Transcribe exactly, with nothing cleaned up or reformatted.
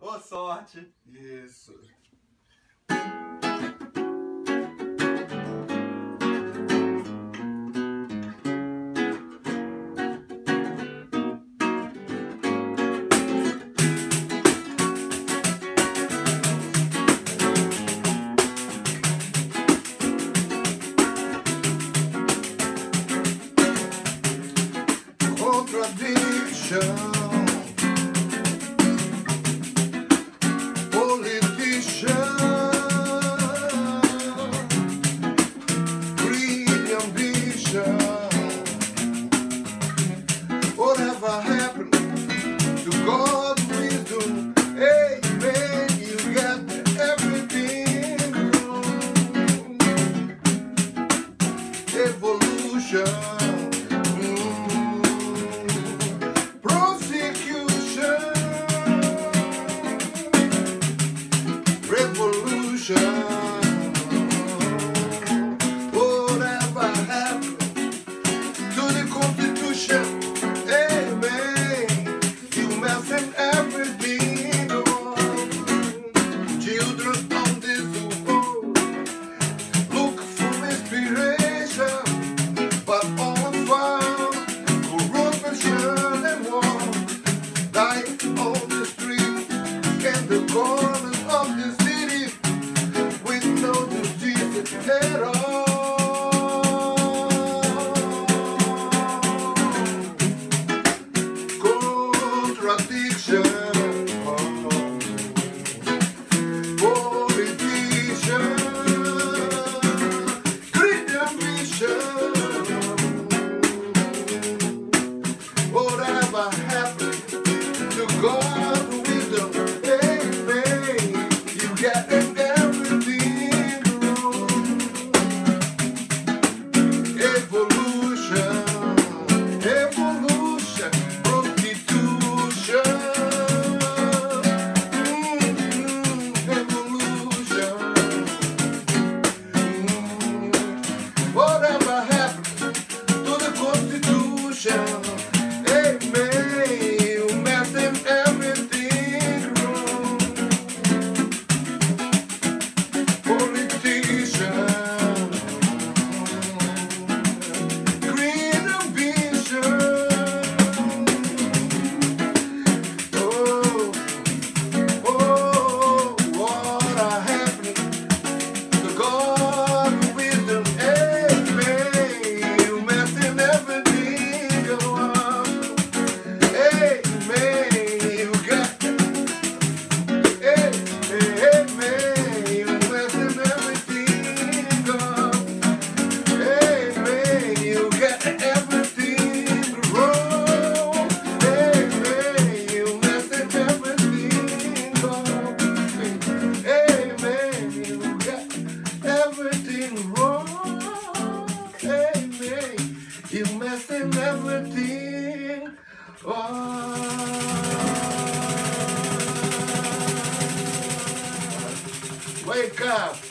Boa sorte. Isso. Contradiction, politician, greed, ambition. Whatever happened to God's wisdom? Hey man, you got everything wrong. Evolution. Whatever happened to the Constitution? Hey man, you messing everything wrong. Children on this world look for inspiration, but all found corruption and war. Dying on the street and the corners of the city with no justice at all. Contradiction, politician, greed, ambition. Whatever happened to God's wisdom? Hey man, you got everything wrong. Evolution, evolution, prostitution, mm-hmm, evolution. Mm-hmm. Whatever happened to the Constitution? Hey man, you messing everything wrong. Politician, greed, ambition. Oh, oh, what a happening to God wisdom? Hey man, you messing everything up. Hey man, you got. Hey, hey, hey man, you messing everything up. Hey man, you got everything wrong. Hey man, you messing everything up. Hey man, you got everything wrong. Hey man, you messing everything up. Wake up.